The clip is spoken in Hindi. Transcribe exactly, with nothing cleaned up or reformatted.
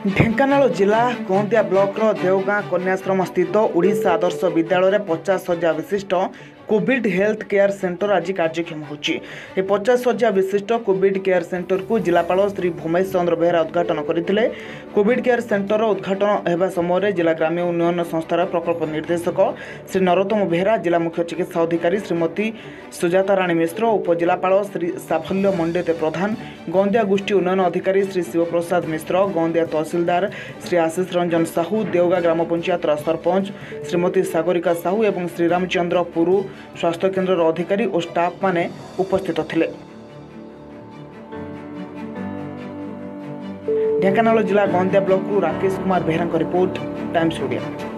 ढेंकानाल जिला गहंदिया ब्लॉकर देवगाँ कन्याश्रम स्थित ओडिशा आदर्श विद्यालय पचास शज्या विशिष्ट कोविड हेल्थ केयर सेंटर आज कार्यक्षम होची। पचास शज्या विशिष्ट कोविड केयर सेंटर को जिलापाल श्री भूमेश चंद्र बेहरा उद्घाटन करते। कोविड केयर सेंटर उद्घाटन होगा समय जिला ग्राम्य उन्नयन संस्थार प्रकल्प निर्देशक श्री नरोत्तम बेहरा, जिला मुख्य चिकित्सा अधिकारी श्रीमती सुजाता राणी मिश्र, उपजिलापाल श्री साफल्य मंडित प्रधान, गहंदिया गोष्ठी उन्नयन अधिकारी श्री शिवप्रसाद मिश्र, गहंदिया तहसिलदार श्री आशीष रंजन साहू, देवगाँ ग्राम पंचायत सरपंच श्रीमती सागरिका साहू और श्रीरामचंद्र पुरु स्वास्थ्य केन्द्र अधिकारी और स्टाफ माने उपस्थित थिले। ढेंकानाल जिला Gahandia block Rakesh Kumar Behera report, Times Odia.